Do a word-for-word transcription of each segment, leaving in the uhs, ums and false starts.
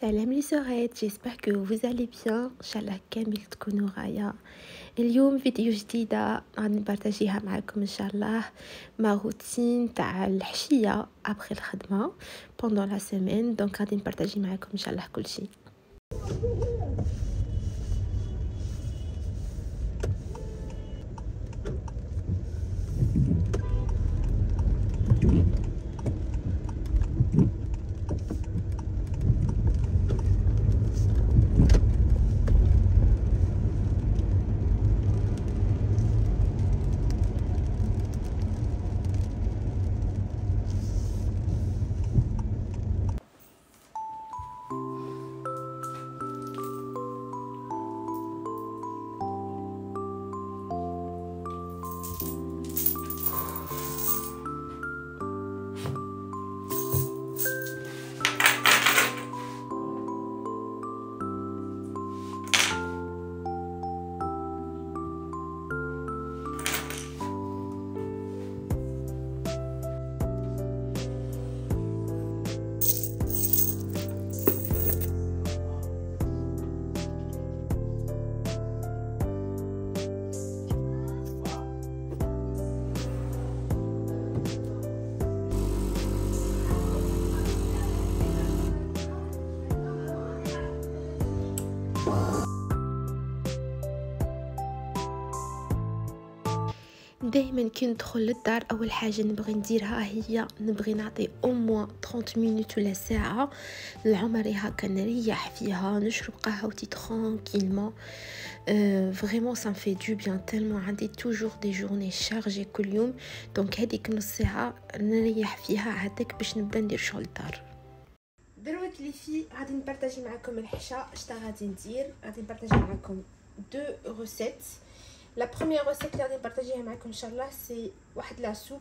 سلام لي سوغات، جيسبر كو vous allez bien. ان شاء الله كامل تكونوا غاية. اليوم فيديو جديده غادي نبارطاجيها معكم ان شاء الله، ما روتين تاع الحشيه ابخي الخدمه بوندون لا سيمين. دونك غادي نبارطاجي معكم ان شاء الله كل شيء. دائما كي ندخل للدار اول حاجه نبغي نديرها هي نبغي نعطي او موان ثلاثين مينوت ولا ساعه لعمري، هكا نريح فيها نشرب قهوتي ترانكيلمون. فريمون سا في دو بيان تالمون عندي توجور دي جورني شارجي كل يوم. دونك هذيك نص ساعه نريح فيها عادك باش نبدا ندير شغل الدار. دروك لي في غادي نبارطاجي معكم الحشا شتا غادي ندير. غادي نبارطاجي معكم دو روسيت. لا بروميير روسيت اللي غادي نبارطاجيها معكم ان شاء الله سي واحد لا سوب.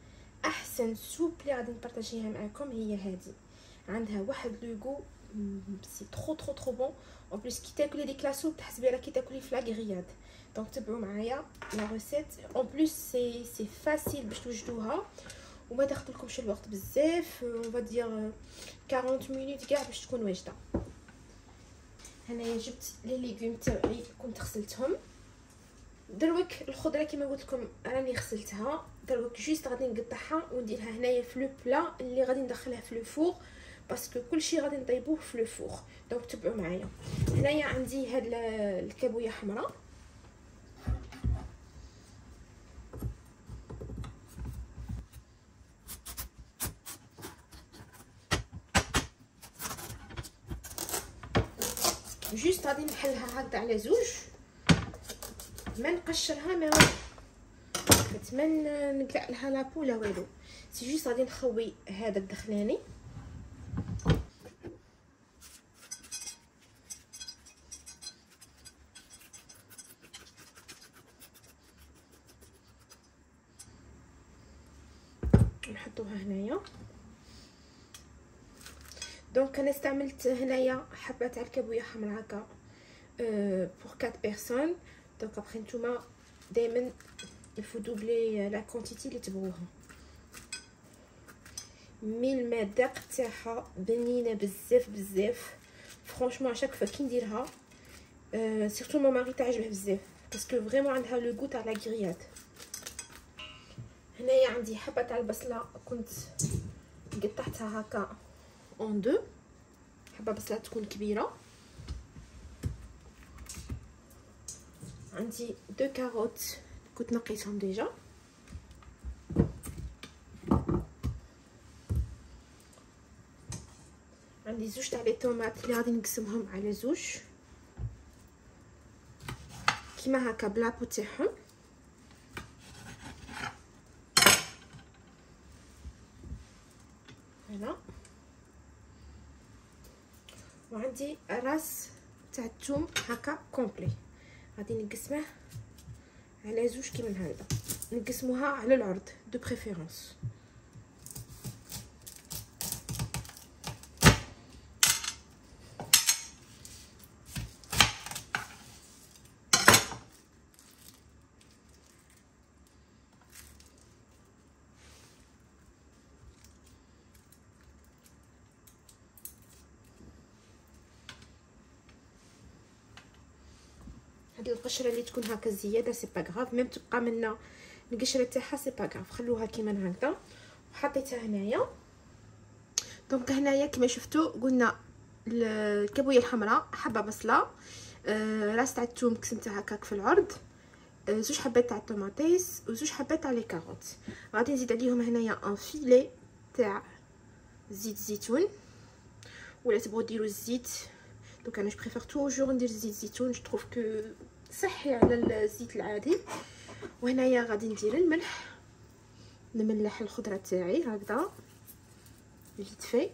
احسن سوب اللي غادي نبارطاجيها معكم هي هذه، عندها واحد لوغو سي ترو ترو ترو بون. اون بليس كي تاكلي ديك لا سوب تحسبي راكي تاكلي في لاغرياد. دونك تبعوا معايا لا روسيت. اون بليس سي سي فاسيل باش توجدوها وما تاخذلكمش الوقت بزاف. اون فادير أربعين مينوت كاع باش تكون واجده. هنايا جبت لي ليغوم تاعي كنت غسلتهم. دروك الخضره كما قلت لكم راني غسلتها. دروك جوست غادي نقطعها ونديرها هنايا في لو بلا اللي غادي ندخلها في لو فور، باسكو كلشي غادي نطيبوه في لو فور. دونك تبعوا معايا. هنايا عندي هاد الكابويه حمراء، جوست غادي نحلها هكذا على زوج، ما نقشرها ما نتمنى نقلع لها لابو لا والو. سي جوست غادي نخوي هذا الدخلاني نحطوها هنايا. دونك انا استعملت هنايا حبه تاع الكابويه حمراء هكا بور أربعة بيرسون. دونك ابخي نتوما دائما الفو دوبلي لا كونتيتي اللي تبغوها. مي المذاق تاعها بنينه بزاف بزاف فرانشمون. اشاك فوا كي نديرها أه سيرتو ماما ماري تعجبه بزاف باسكو فريمون عندها لو غو تاع لا غرياد. هنايا عندي حبه تاع البصله كنت قطعتها هكا اون دو، حبه بصله تكون كبيره. عندي دو كاروت كنت نقيتهم ديجا. عندي زوج تاع لي طوماط اللي غادي نقسمهم على زوج كيما هكا بلابو تاعهم. هنا وعندي راس تاع الثوم هكا كومبلي غادي نقسمه على زوج كيما هكذا. نقسموها على العرض دو بريفيرونس. القشره اللي تكون هكا زياده سي با غاف، ميم تبقى منا القشره تاعها سي با غاف، خلوها كيما هكذا. وحطيتها هنايا. دونك هنايا كما شفتوا قلنا الكابويه الحمراء، حبه بصله، آه راس تاع الثوم قسمتها هكاك في العرض، آه زوج حبات تاع الطوماطيس وزوج حبات تاع لي كاروت. غادي نزيد عليهم هنايا ان فيلي تاع زيت زيتون، ولا تبغوا ديروا الزيت. دونك انا جو بريفير توجور ندير زيت زيتون، جو تروف كو صحي على الزيت العادي. وهنايا غادي ندير الملح، نملح الخضره تاعي هكذا فيت في.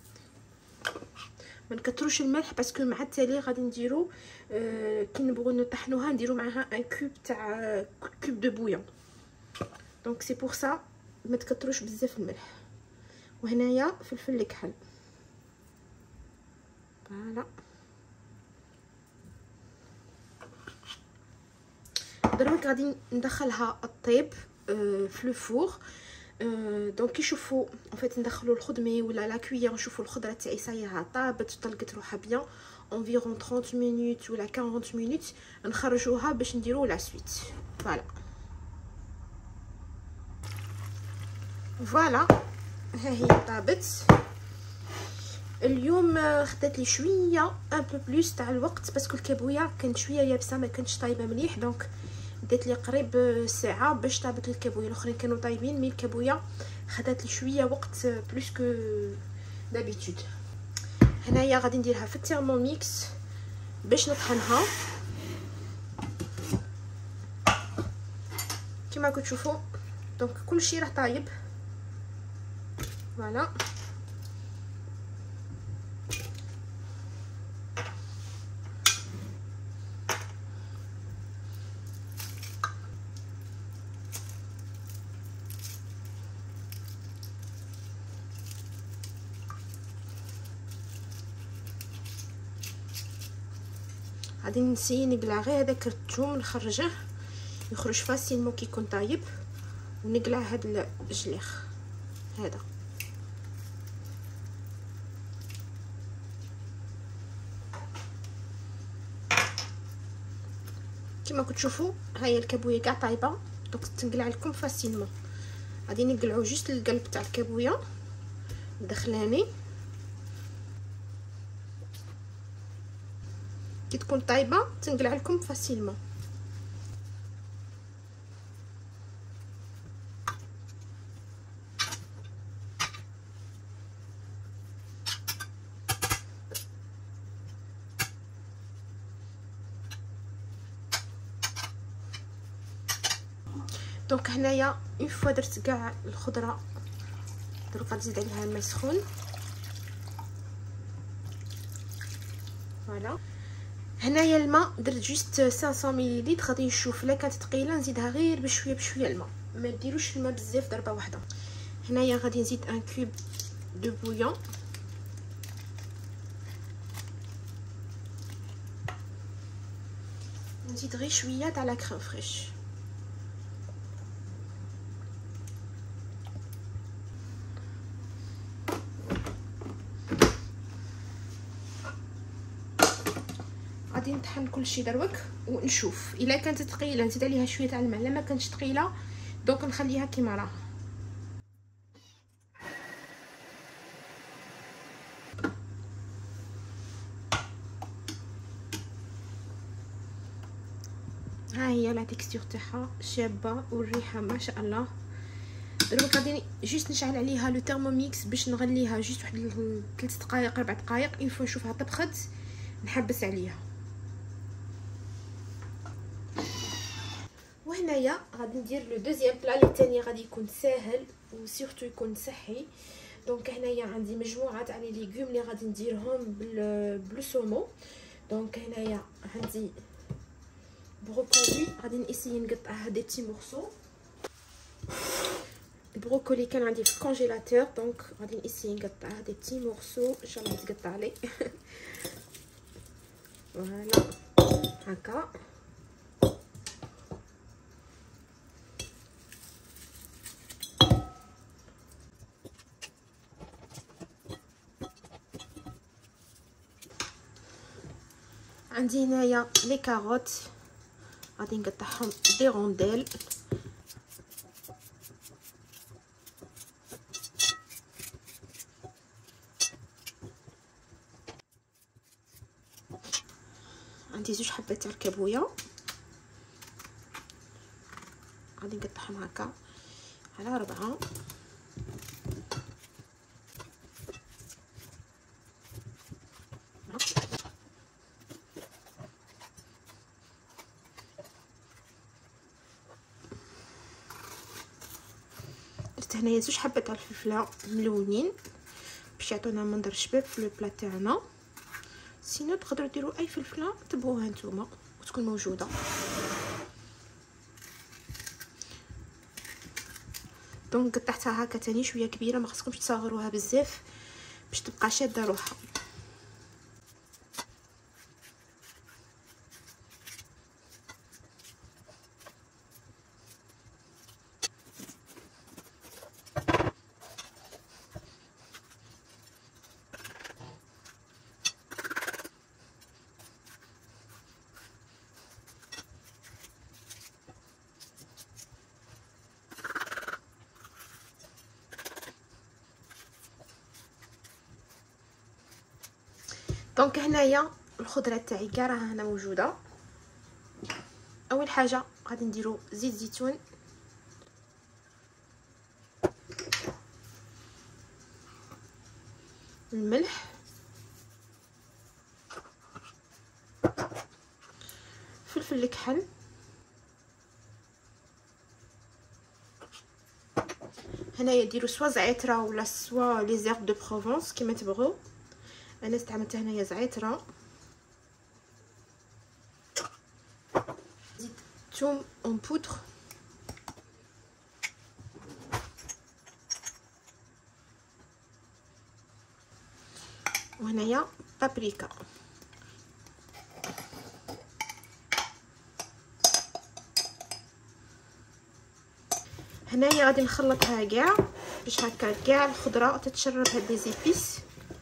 ما نكثروش الملح باسكو مع التالي غادي نديرو آه كي نبغوا نطحنوها نديرو معاها ان كوب تاع كوب دو بويون. دونك سي بور سا ما تكثروش بزاف الملح. وهنايا فلفل الكحل فوالا. دروك غادي ندخلها الطيب آه في لو فور. أه دونك كي نشوفوا ان فيت ندخلوا الخدمي ولا لا كويير نشوفوا الخضره تاعي صايره طابت طلقت روحها بيان انفيرون ثلاثين مينوت ولا أربعين مينوت، نخرجوها باش نديروا لا سويت. فوالا فوالا ها هي طابت. اليوم خدات لي شويه ان بو بلوس تاع الوقت باسكو الكابويه كانت شويه يابسه ما كانتش طايبه مليح، دونك دات لي قريب ساعه باش طابت الكابويه. الاخرين كانوا طايبين مي الكابويه خدات لي شويه وقت بلوس كو دابيتود. هنايا غادي نديرها في التيرموميكس باش نطحنها كما راكم تشوفوا. دونك كلشي راه طايب فوالا. غادي نسيي نقلع غير هذاك الثوم نخرجه يخرج فاسيلمون كي يكون طايب، ونقلع هذا الجليخ هذا. كما كتشوفوا هاهي الكابويه كاع طايبه، دونك تنقلع لكم فاسيلمون. غادي نقلعوا جوست القلب تاع الكابويه دخلاني كي تكون طايبه تنقلع لكم فاسيلمون. دونك هنايا اون فوا درت كاع الخضره، دروك غادي نزيد عليها الماء سخون فوالا. هنايا الماء درت جوست خمسمية مليلتر، غادي نشوف لا كانت ثقيله نزيدها غير بشويه بشويه الماء، ما ديروش الماء بزاف ضربه واحده. هنايا غادي نزيد ان كوب دو بويون، نزيد غير شويه تاع لا كريم فريش. غادي نطحن كلشي دروك ونشوف الا كانت ثقيله نزيد عليها شويه تاع الماء، الا ما كانتش ثقيله دونك نخليها كيما راها. ها هي لا تكستور تاعها شابه والريحه ما شاء الله. دروك غادي جوست نشعل عليها لو تيرموميكس باش نغليها جوست واحد ثلاث دقائق ربع دقائق. اون فوا نشوفها طبخت نحبس عليها. وهنايا غادي ندير لو دوزيام بلا اللي ثاني غادي يكون ساهل وسورتو يكون صحي. دونك هنايا عندي مجموعه تاع لي ليغوم اللي غادي نديرهم بلو سومون. دونك هنايا عندي بروكولي غادي نسيي نقطعها دي تي مورسو. البروكولي كان عندي في الكونجيلاتور دونك غادي نسيي نقطعها دي تي مورسو ان شاء الله يتقطع لي. فوالا هكا. عندي هنايا لي كاروت غادي نقطعهم دي رونديل. عندي زوج حبات تاع الكابويه، غادي نقطعهم هكا على ربعة. درت هنايا زوج حبات تاع الفلفله ملونين باش يعطونا منظر شباب في لو بلا تاعنا. سينو تقدروا ديروا اي فلفله تبغوها نتوما وتكون موجوده. دونك قطعتها هكا تاني شويه كبيره، ما خصكمش تصغروها بزاف باش تبقى شاده روحها. دونك هنايا الخضره تاعي كاع راها هنا موجوده. اول حاجه غادي نديرو زيت زيتون، الملح، فلفل الكحل، هنايا ديروا سوا زعتره ولا سوا لي زيرب دو بروفونس كيما تبغوا. انا استعملت هنايا زعتره. زيت ثوم اون بودر، وهنايا بابريكا. هنايا غادي نخلطها كاع باش هكا كاع الخضره تتشرب هاد لي زيبيس.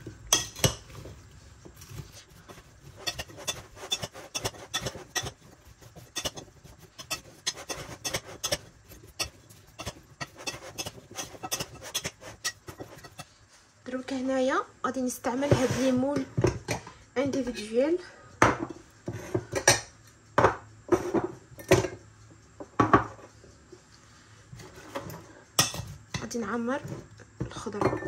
دروك هنايا غادي نستعمل هاد ليمون انديفيدويل. غادي نعمر الخضره،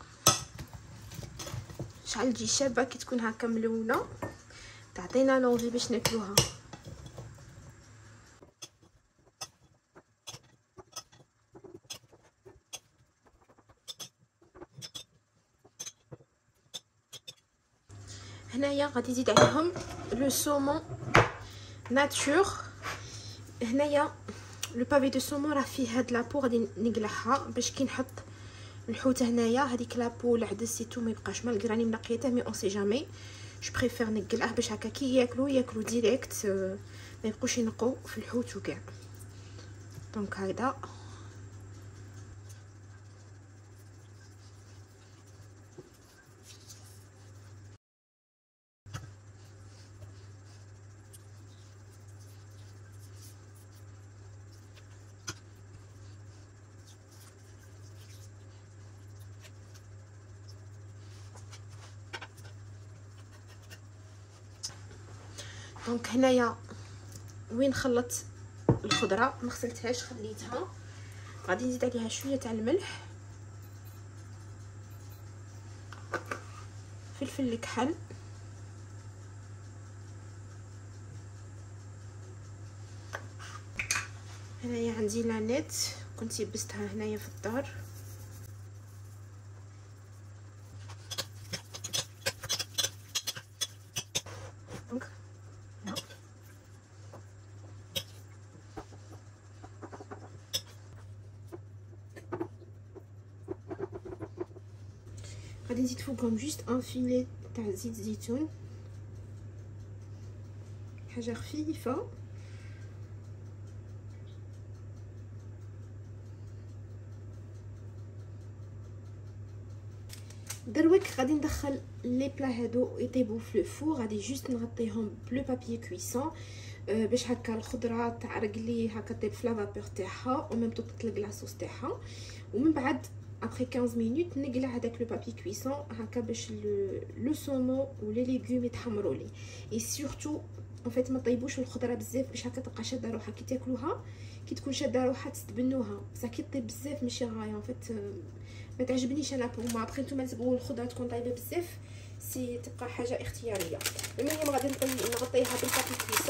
شحال تجي شابه كي تكون هكا ملونه، تعطينا لونفي باش ناكلوها. هنايا غادي نزيد عليهم لو سومون ناتور. هنايا لو بافي دو سومون راه فيه هاد لابو، غادي نقلعها باش كي نحط الحوت هنايا هذيك لابو العدس سيتو ما يبقاش مالغ راني منقيته، مي اون سي جامي جو بريفير نقلعه باش هكا كي ياكلو ياكلو ديريكت، ما يبقوش ينقوا في الحوت وكاع. دونك هكذا دونك هنايا وين خلطت الخضره ما غسلتهاش خليتها، غادي نزيد عليها شويه تاع الملح، فلفل الكحل، هنايا عندي لانيت كنت يبستها هنايا في الدار. دونك غادي نزيد فوقهم جوست ان فيلي تاع زيت زيتون، حاجه خفيفه. دروك غادي ندخل لي بلا هادو يطيبوا في الفور، غادي جوست نغطيهم بلو بابي كويسون باش هكا الخضره تعرق لي هكا طيب في لافابور تاعها وميم طو تطلق لاصوص تاعها. ومن بعد ابري خمسطاش مينوت نقلع هذاك لو بابي كويسون هكا باش لو سومون ولي ليغوم يتحمروا لي. اي سورتو ان فيت ما طيبوش الخضره بزاف باش هكا تبقى شاده روحها كي تاكلوها، كي تكون شاده روحها تستبنوها، بصح كي طيب بزاف ماشي غايه ان فيت ما تعجبنيش انا بور ما. ابري نتوما تبغوا الخضره تكون طايبه بزاف سي تبقى حاجه اختياريه. المهم غادي نغطيها بالبابي كويسون.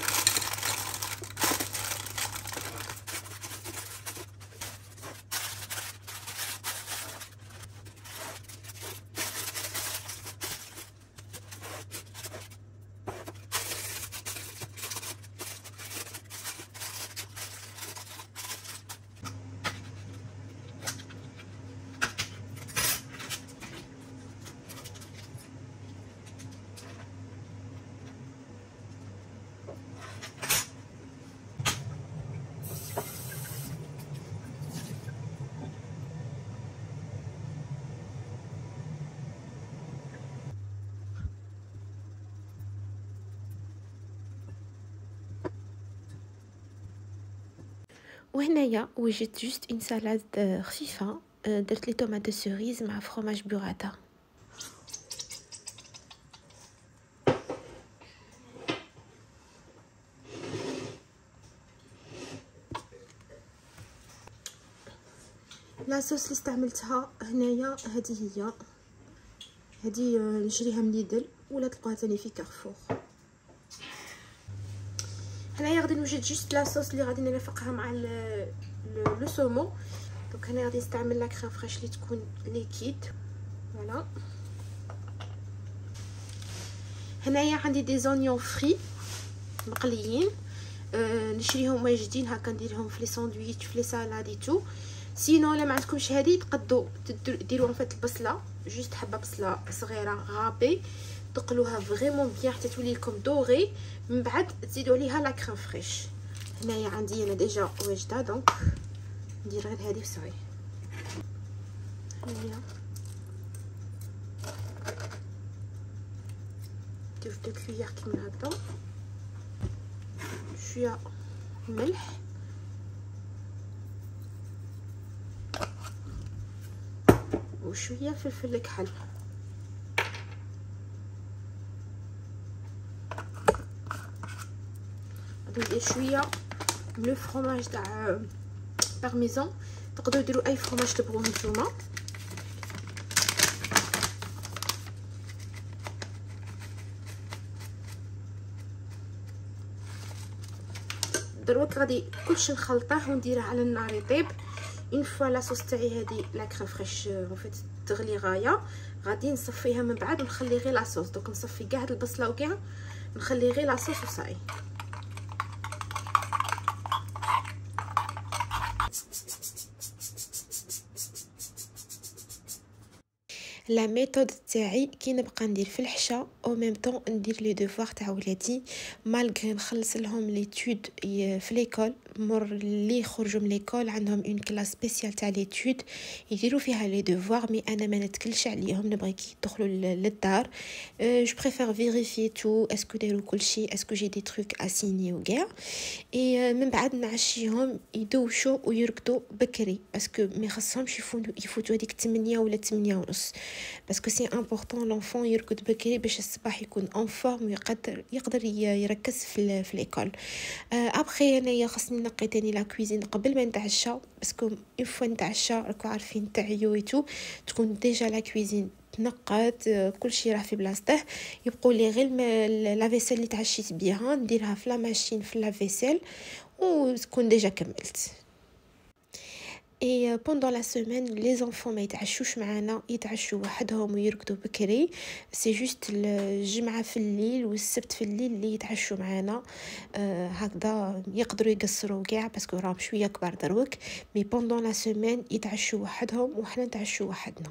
وهنايا وجدت جوست اون سالاد خفيفه، درت لي طوماط دو سوريز مع فروماج بوراتا. لاصوص اللي استعملتها هنايا هذه هي، هذه نشريها من ليدل ولا تلقاها ثاني في كارفور. هنايا غادي نوجد جوست لاصوص اللي غادي نرافقها مع لو سومون. دونك هنا غادي نستعمل لا كريم فريش اللي تكون ليكيد. فوالا هنايا عندي دي زونيون فري مقليين، أه نشريهم واجدين هكا نديرهم في لي ساندويتش في لي سالاد تو. سينو الا ما عندكمش هذه تقدروا ديروا ان فيت البصله جوست حبه بصله صغيره غابي تقلوها فريمون بيان حتى تولي لكم دوغي، من بعد تزيدوا عليها لا كريم فريش. هنايا عندي انا ديجا واجده دونك ندير غير هذه وصاي. هنايا ندير دو كويير كيما هكا، شويه ملح وشويه فلفل كحل. غادي ندير شويه من لو فرomاج تاع بارميزان، تقدروا ديروا اي فرomاج تبغوه نتوما. دروك غادي كلشي نخلطه ونديره على النار يطيب. اون فوا لاصوص تاعي هذه لا كريم فريش وفات تغلي غايه، غادي نصفيها من بعد ونخلي غير لاصوص. دوك نصفي كاع البصله وكاع نخلي غير لاصوص وصاي. لا ميثود تاعي كي نبقى ندير في الحشا او ميم طون ندير لي ديفوار تاع ولادي مالغري نخلص لهم ليتود في ليكول. مور اللي يخرجوا من ليكول عندهم اون كلاس سبيسيال تاع ليتود يديروا فيها لي ديفوار، مي انا ما نتكلش عليهم، نبغي كي يدخلوا للدار جو بريفير فيريفي تو اسكو داروا كلشي، اسكو جي دي تروك اسيني وكاع. اي من بعد نعشيهم يدوشوا ويرقدوا بكري باسكو ما خصهمش يفوتوا هذيك ثمانية ولا ثمانية ونص، باسكو سي امبورطون لونفون يرقد بكري باش الصباح يكون اون فورم ويقدر يقدر يركز في في ليكول. ابخي انايا خاصني نقي تاني لا كويزين قبل ما نتعشى، باسكو اون فوا نتعشى راكو عارفين تعيو ايتو تكون ديجا لا كويزين تنقات كلشي راه في بلاصته. يبقوا لي غير لا فيسيل اللي تعشيت بيها نديرها في لا ماشين في لا فيسيل وتكون ديجا كملت. اي بوندون لا سيمين لي زونفون ما يتعشوش معانا، يتعشوا وحدهم ويرقدوا بكري. سي جوست الجمعه في الليل والسبت في الليل اللي يتعشوا معانا. آه هكذا يقدروا يقصروا كاع باسكو راهم شويه كبار دروك، مي بوندون لا سيمين يتعشوا وحدهم وحنا نتعشوا وحدنا.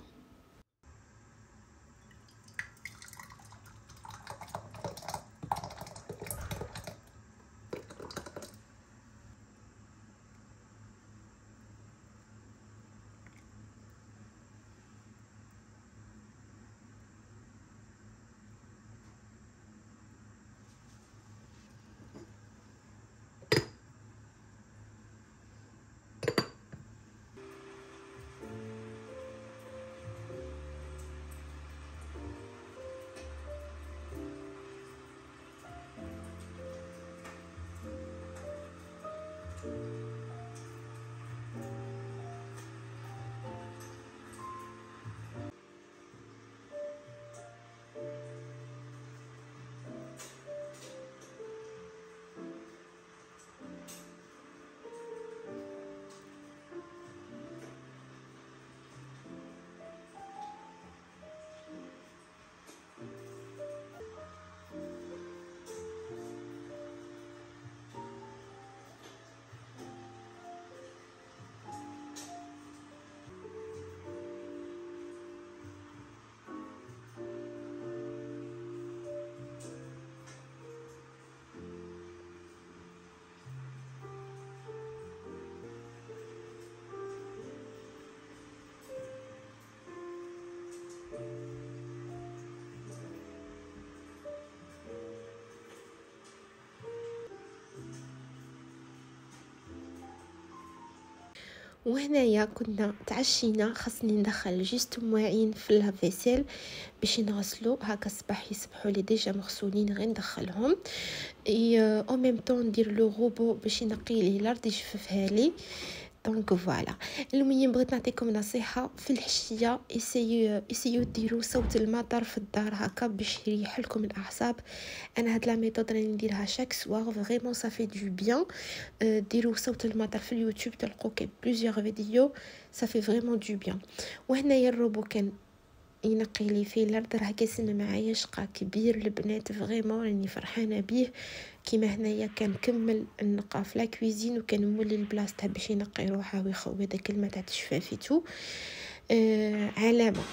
وهنايا كنا تعشينا، خاصني ندخل جوست مواعين في لافيسيل باش نغسلو هكا الصباح يصبحوا لي ديجا مغسولين، غير ندخلهم اي او ميم طون ندير لو روبو باش ينقي لي الارض يجففها لي. دونك فوالا. المهم بغيت نعطيكم نصيحه في الحشيه، اسيو اسيو ديروا صوت المطر في الدار هكا باش يريح لكم الاعصاب. انا هاد لا ميثود راني نديرها شاك سوار، فريمون صافي دو بيان. ديروا صوت المطر في اليوتيوب تلقوا كاين بليزيور فيديو، صافي فريمون دو بيان. وهنايا الروبو كان ينقي لي فيه الارض، راه قاسم معايا شقا كبير البنات، فريمون راني فرحانه بيه. كيما هنايا كان كمل النقا في لا كويزين، وكان مولي لبلاصتها باش ينقي روحه ويخوي داك الماء تاع الشفافيتو. آه علامه.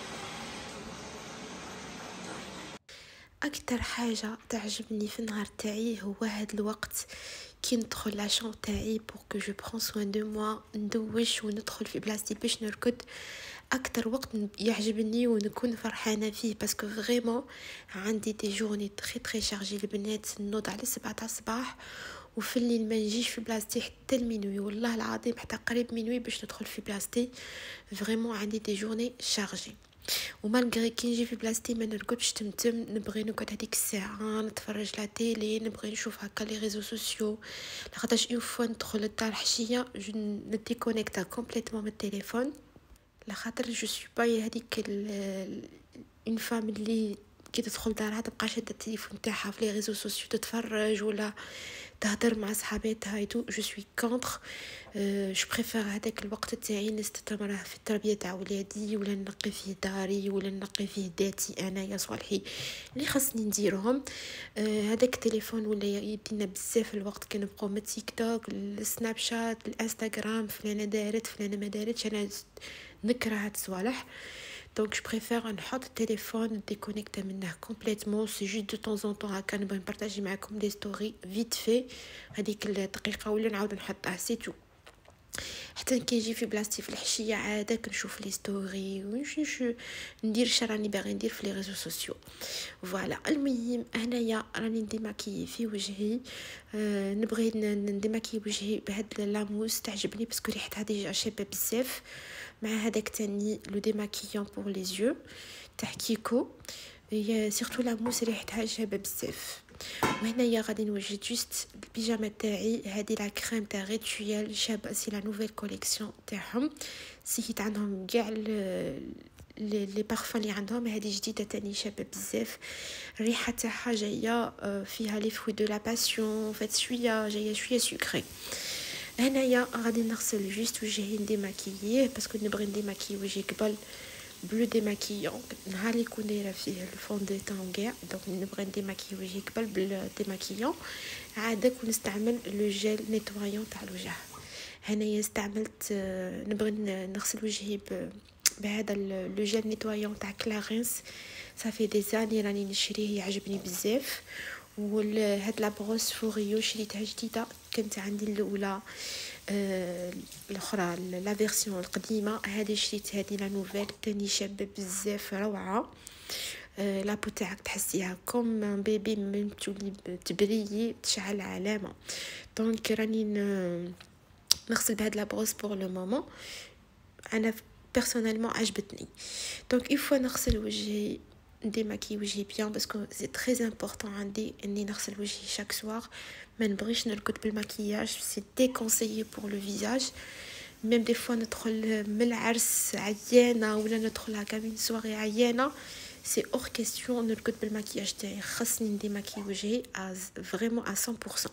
اكثر حاجه تعجبني في النهار تاعي هو هذا الوقت كي ندخل لاشون تاعي بور كو جو برون سوين دو موا، ندوش وندخل في بلاصتي باش نركض. اكثر وقت يعجبني ونكون فرحانه فيه، باسكو فريمون عندي دي جورني تري تري شارجي البنات، نوض على سبعة تاع الصباح وفي الليل ما نجيش في بلاصتي حتى المينوي، والله العظيم حتى قريب منوي باش ندخل في بلاصتي. فريمون عندي دي جورني شارجي، ومالغري كي نجي في بلاصتي ما نرقدش تمتم، نبغي نقعد هذيك الساعه نتفرج لا تيلي، نبغي نشوف هكا لي ريزو سوسيو. لخاطرش اون فوا ندخل للدار حشيه جو نديكونيكتا كومبليتوم من التليفون، لخاطر جو سوي با هذيك اون فام اللي كي تدخل دارها تبقى شاده التليفون تاعها في لي ريزو سوسيو تتفرج ولا تهضر مع صحاباتها ايتو. جو سوي كونتر، جو بريفير هذاك الوقت تاعي نستثمره في التربيه تاع ولادي، ولا نقي فيه داري، ولا نقي فيه ذاتي انايا صالحي اللي خاصني نديرهم. هذاك التليفون ولا يدينا بزاف الوقت، كنبقاو من تيك توك، السناب شات، الانستغرام، فلانه دارت فلانه ما دارتش. انا نكره هاد الصوالح، دونك جو بريفير نحط التليفون ديكونيكتا منه كومبليتوم. سي جوست دو طون زون طون هكا نبغي نبارطاجي معكم دي ستوري فيت في هذيك الدقيقه ولا نعاود نحطها سي تو. حتى كي نجي في بلاصتي في الحشيه عاده كنشوف لي ستوري ونش ندير شراني باغي ندير في لي ريزو سوسيو. فوالا. المهم هنايا راني نديماكي في وجهي، أه نبغي نديماكي وجهي بهاد لاموس تعجبني باسكو ريحتها ديجا شابه بزاف، مع هذاك تاني لو ديماكيون بور لي زيو تاع كيكو، هي سيرتو لاموس ريحتها شابه بزاف. وهنايا غادي نوجد جوست البيجامه تاعي، هذه لا كريم تاع ريتويال شابه، سي لا نوفيل كوليكسيون تاعهم، سيت عندهم كاع لي بارفان اللي عندهم، هذه جديده تاني شابه بزاف. الريحه تاعها جايه فيها لي فروي دو لا باسيون، فات شويه جايه شويه سكري. هنايا غادي نغسل جوست وجهي نديماكييه، باسكو نبغي نديماكي وجهي قبل بلو ديماكيون نهار اللي كون دايره فيه الفون دو طون كاع، دونك نبغي نديماكي وجهي قبل بالديماكيون. عاده كون نستعمل لو جيل نيتوايون تاع الوجه. هنايا استعملت نبغي نغسل وجهي بهذا لو جيل نيتوايون تاع كلارينس، صافي دي زاني راني نشريه يعجبني بزاف. وهاد لا بروس فوريو شريتها جديده، كانت عندي الاولى آه الاخرى لا فيرسيون القديمه، هذه شريت هذه لا نوفيل تاني شابه بزاف روعه. آه لابو تاعك تحسيها كوم بيبي من تولي تبريي تشعل علامه. دونك راني نغسل بهاد لا بروس بور لو مومون، انا بيرسونيلمون عجبتني. دونك اون فوا نغسل وجهي نديماكي وجهي بيان، باسكو سي تري امبورطون عندي اني نغسل وجهي شاك سوار، ما نبغيش نرقد بالماكياج، سي ديكونسيي بور لو فيزاج. ميم دي فوا ندخل من العرس عيانه ولا ندخل هكا من سواري عيانه، سي اور كيستيون نرقد بالماكياج تاعي، خاصني نديماكي وجهي فريمون ا مية بالمية.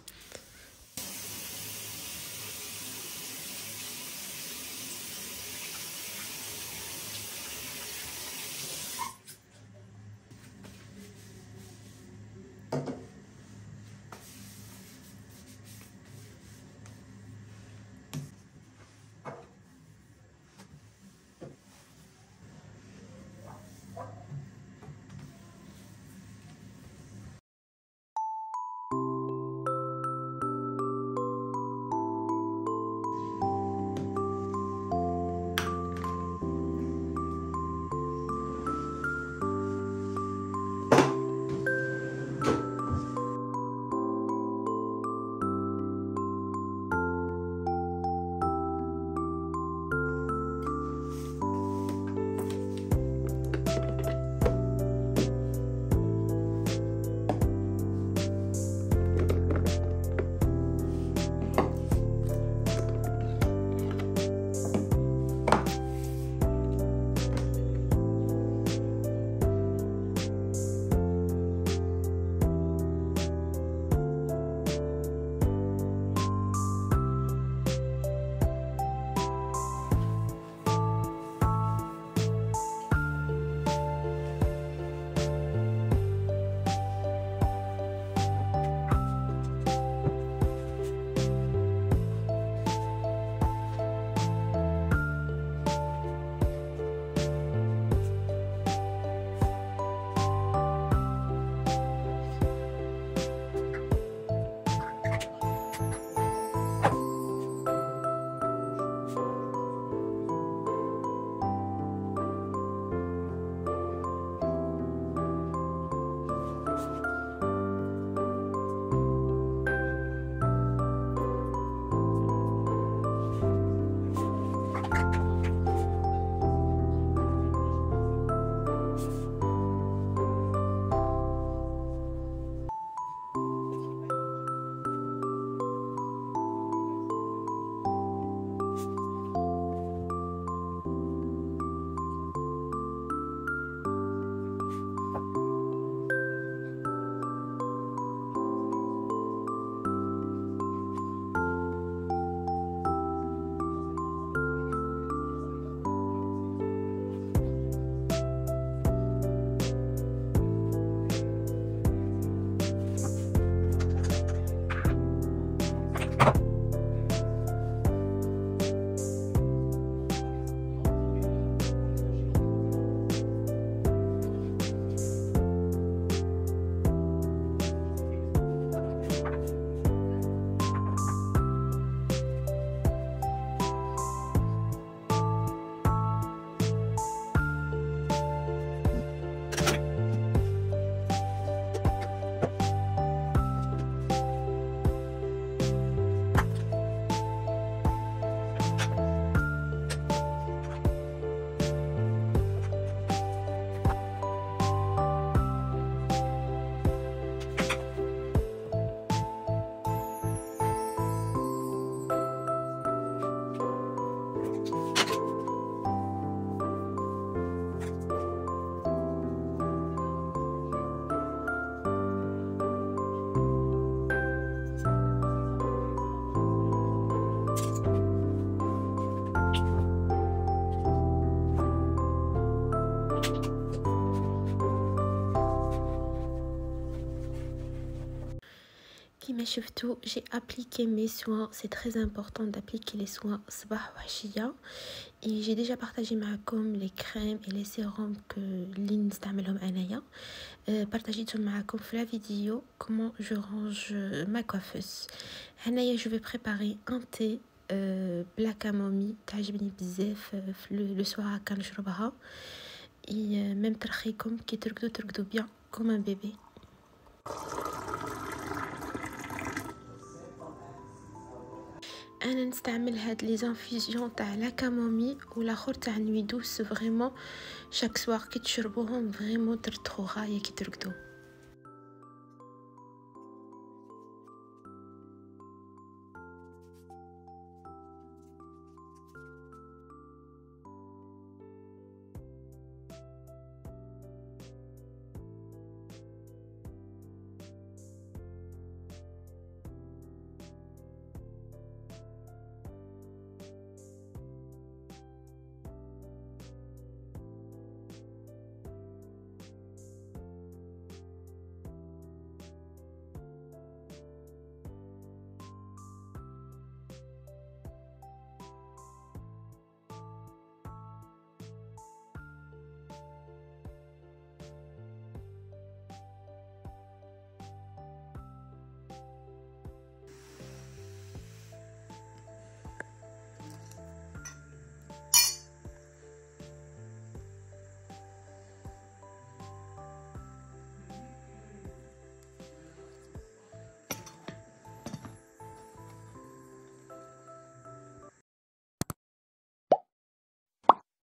شفتوا جي ابليكي مي سوان. سي تري امبورطون دابليكي لي سوان صباح وعشيه. اي جي ديجا بارطاجي معكم لي كريم اي لي سيروم كو اللي نستعملهم انايا. بارطاجيتهم معكم في لا فيديو كومون جو رانج ما كوافوس. هنايا جو في بريباري ان تي بلا كامومي تعجبني بزاف في لو سوار هكا نشربها. اي ميم ترخيكم كي ترقدو ترقدو بيان كوم ان بيبي. انا نستعمل هاد لي زانفيزيون تاع لا كامومي والاخر تاع نوي دوس فريمون شاك سوار كي تشربوهم فريمون ترتخو غايه كي ترقدو.